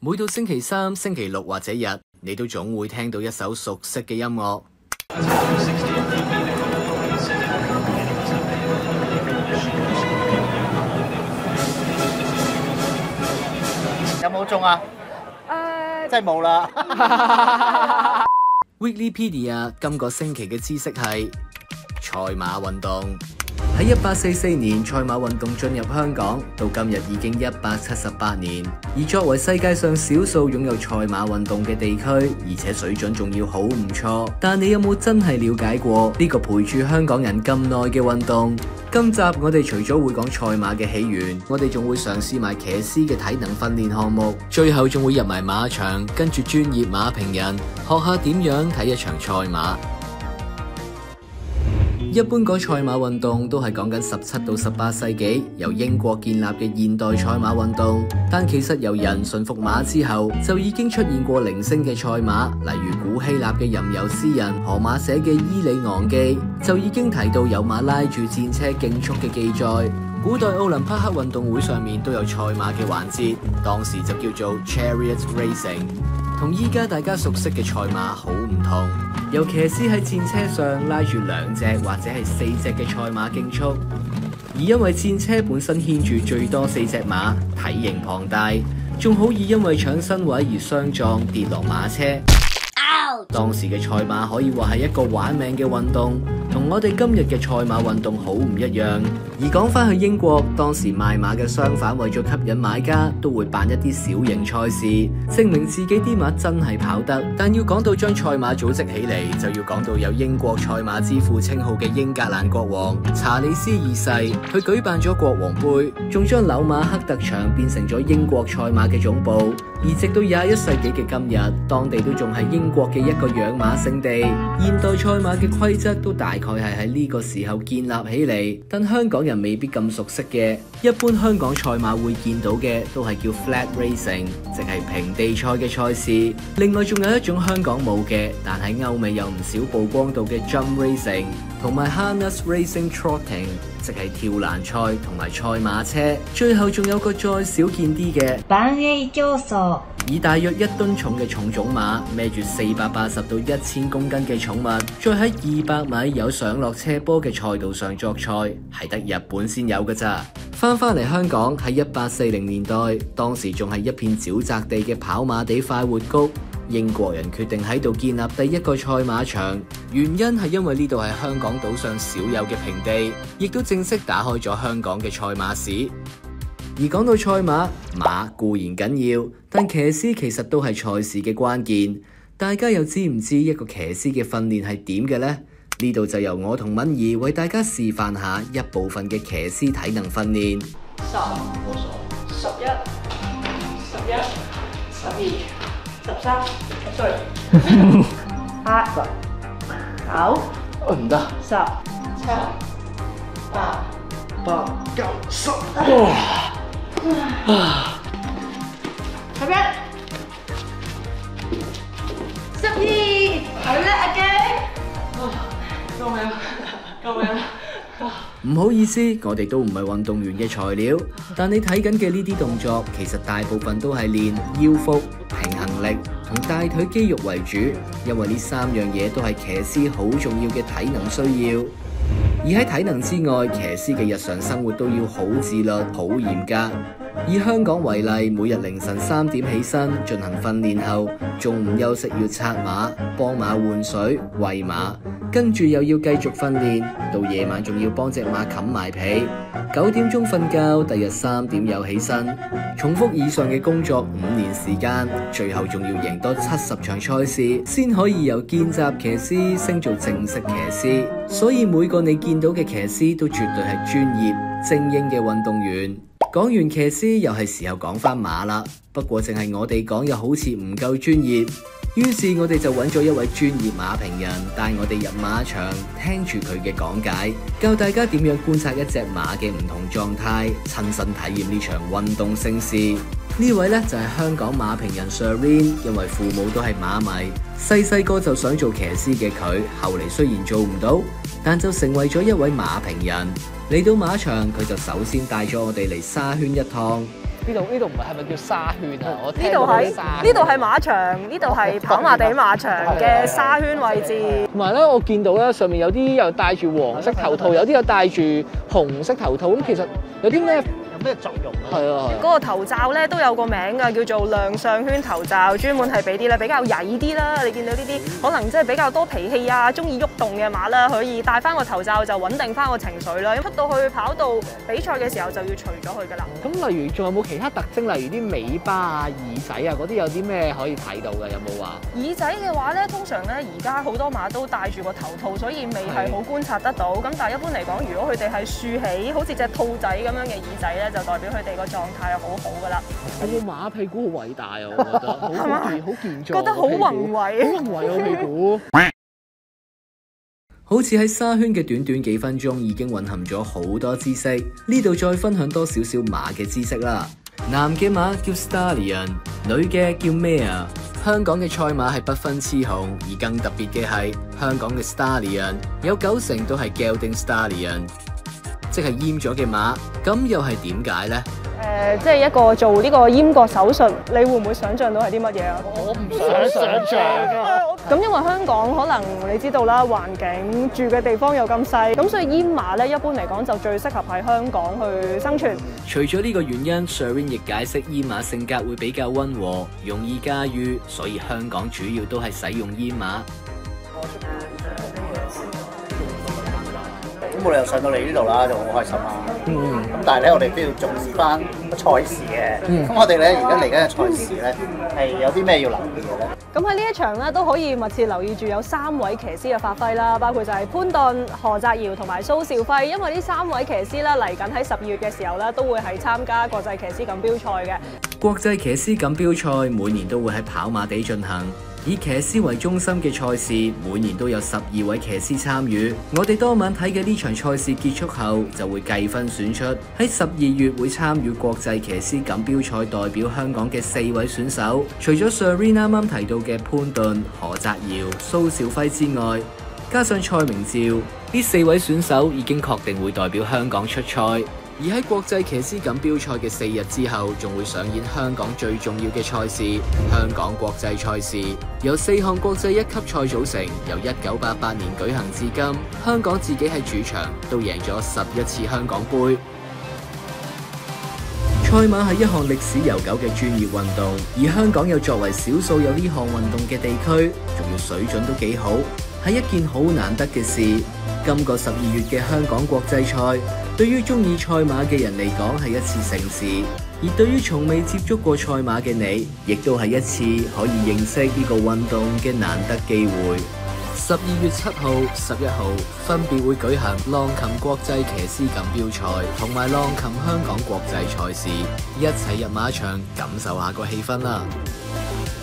每到星期三、星期六或者日，你都總會聽到一首熟悉嘅音樂。 有冇中啊？真係冇啦。 Wikipedia 今個星期嘅知識係賽馬運動。喺1844年，賽馬運動進入香港，到今日已經178年。而作為世界上少數擁有賽馬運動嘅地區，而且水準仲要好唔錯，但你有冇真係了解過呢個陪住香港人咁耐嘅運動？今集我哋除咗會講賽馬嘅起源，我哋仲會嘗試埋騎師嘅體能訓練項目，最後仲會入埋馬場，跟住專業馬評人學下點樣睇一場賽馬。一般講賽馬運動都係講緊17到18世紀由英國建立嘅現代賽馬運動，但其實由人馴服馬之後，就已經出現過零星嘅賽馬，例如古希臘嘅吟遊詩人荷馬寫嘅《伊里昂記》就已經提到有馬拉住戰車競速嘅記載。古代奧林匹克運動會上面都有賽馬嘅環節，當時就叫做 Chariot Racing， 同依家大家熟悉嘅賽馬好唔同。由騎師喺戰車上拉住2隻或者係4隻嘅賽馬競速，而因為戰車本身牽住最多4隻馬，體型龐大，仲好易因為搶身位而相撞跌落馬車。當時嘅賽馬可以話係一個玩命嘅運動，同我哋今日嘅賽馬運動好唔一樣。而講翻去英國，當時賣馬嘅商販為咗吸引買家，都會辦一啲小型賽事，證明自己啲馬真係跑得。但要講到將賽馬組織起嚟，就要講到有英國賽馬之父稱號嘅英格蘭國王查理斯2世，佢舉辦咗國王杯，仲將紐馬克特場變成咗英國賽馬嘅總部。而直到21世紀嘅今日，當地都仲係英國嘅一個養馬聖地。現代賽馬嘅規則都大概係喺呢個時候建立起嚟，但香港人未必咁熟悉嘅。一般香港賽馬會見到嘅都係叫 flat racing， 即係平地賽嘅賽事。另外仲有一種香港冇嘅，但喺歐美有唔少曝光度嘅 jump racing， 同埋 harness racing trotting， 即係跳欄賽同埋賽馬車。最後仲有個再少見啲嘅板 A 競賽， 以大約1噸重嘅重種馬孭住480到1000公斤嘅寵物，再喺200米有上落斜坡嘅賽道上作賽，係得日本先有㗎咋。翻嚟香港喺1840年代，當時仲係一片沼澤地嘅跑馬地快活谷，英國人決定喺度建立第一個賽馬場，原因係因為呢度係香港島上少有嘅平地，亦都正式打開咗香港嘅賽馬史。而講到賽馬，馬固然緊要，但騎師其實都係賽事嘅關鍵。大家又知唔知一個騎師嘅訓練係點嘅呢？呢度就由我同敏儀為大家示範下一部分嘅騎師體能訓練。 10、11、11、12、13，sorry， 8、9， 唔得 10、7、8、 8、9、10。 11、12，好啦，阿基。救命！救命！ 唔好意思，我哋都唔係運動員嘅材料，但你睇緊嘅呢啲動作，其實大部分都係練腰腹、平衡力同大腿肌肉為主，因為呢3樣嘢都係騎師好重要嘅體能需要。而喺體能之外，騎師嘅日常生活都要好自律、好嚴格。以香港為例，每日凌晨3點起身進行訓練後，中午休息要擦馬、幫馬換水、餵馬，跟住又要繼續訓練，到夜晚仲要幫隻馬冚埋被。9點鐘瞓覺，第日3點又起身，重複以上嘅工作5年時間，最後仲要贏多70場賽事，先可以由見習騎師升做正式騎師。所以每個你見到嘅騎師都絕對係專業精英嘅運動員。講完騎師，又係時候講返馬啦。不過淨係我哋講又好似唔夠專業，於是我哋就揾咗一位專業馬評人帶我哋入馬場，聽住佢嘅講解，教大家點樣觀察一隻馬嘅唔同狀態，親身體驗呢場運動盛事。呢位呢，就係香港馬評人 Sirene， 因為父母都係馬迷，細個就想做騎師嘅佢，後嚟雖然做唔到，但就成為咗一位馬評人。嚟到馬場，佢就首先帶咗我哋嚟沙圈一趟。 呢度唔係咪叫沙圈啊？我聽呢度係沙圈呢度係馬場，呢度係跑馬地馬場嘅沙圈位置。 同埋咧，我見到咧上面有啲又戴住黃色頭套，有啲又戴住紅色頭套。咁其實有啲咩？ 有咩作用啊？ 係啊， 嗰個頭罩咧都有個名㗎，叫做亮相圈頭罩，專門係俾啲咧比較曳啲啦。你見到呢啲可能即係比較多脾氣啊，中意喐動嘅馬啦，可以戴翻個頭罩就穩定翻個情緒啦。出到去跑道比賽嘅時候就要除咗佢㗎啦。 咁例如仲有冇其他特徵？例如啲尾巴啊、耳仔啊嗰啲有啲咩可以睇到㗎？有冇話？ 耳仔嘅話咧，通常咧而家好多馬都戴住個頭套，所以未係好觀察得到。咁但係一般嚟講，如果佢哋係豎起好似隻兔仔咁樣嘅耳仔咧，就代表佢哋個狀態係好好㗎啦。 個馬屁股好偉大啊！我覺得好健壯， 覺得好宏偉， 好宏偉啊屁股。 好似喺沙圈嘅短短幾分鐘已經蘊含咗好多知識，呢度再分享多少少馬嘅知識啦。男嘅馬叫 Stallion， 女嘅叫 Mare。香港嘅賽馬係不分雌雄，而更特別嘅係香港嘅 Stallion 有90%都係 Gelding Stallion， 即係閹咗嘅馬。咁又係點解呢？ 即係一個做呢個閹割手術，你會唔會想像到係啲乜嘢啊？ 我唔想像啊！ 咁因為香港可能你知道啦，環境住嘅地方又咁細，咁所以閹馬咧一般嚟講就最適合喺香港去生存。 除咗呢個原因 ，Shereen 亦解釋閹馬性格會比較溫和，容易駕馭，所以香港主要都係使用閹馬。 咁我哋又上到嚟呢度啦，就好開心啦。咁但係咧，我哋都要重視翻個賽事嘅。咁我哋咧而家嚟緊嘅賽事咧，係有啲咩要留意嘅咧？ 咁喺呢一場咧都可以密切留意住有3位騎師嘅發揮啦，包括就係潘頓、何澤堯同埋蘇兆輝，因為呢3位騎師咧嚟緊喺12月嘅時候咧都會係參加國際騎師錦標賽嘅。 國際騎師錦標賽每年都會喺跑馬地進行。以騎師為中心嘅賽事，每年都有12位騎師參與。我哋當晚睇嘅呢場賽事結束後，就會計分選出喺12月會參與國際騎師錦標賽代表香港嘅4位選手。除咗 Shereen 啱啱提到嘅潘頓、何澤堯、蘇兆輝之外，加上蔡明照，呢4位選手已經確定會代表香港出賽。而喺國際騎師錦標賽嘅4日之後，仲會上演香港最重要嘅賽事——香港國際賽事，由4項國際1級賽組成，由1988年舉行至今。香港自己喺主場都贏咗11次香港杯。賽馬係一項歷史悠久嘅專業運動，而香港又作為少數有呢項運動嘅地區，仲要水準都幾好，係一件好難得嘅事。今個12月嘅香港國際賽，對於中意賽馬嘅人嚟講係一次盛事，而對於從未接觸過賽馬嘅你，亦都係一次可以認識呢個運動嘅難得機會。12月7號、11號分別會舉行浪琴國際騎師錦標賽同埋浪琴香港國際賽事，一齊入馬場感受下個氣氛啦！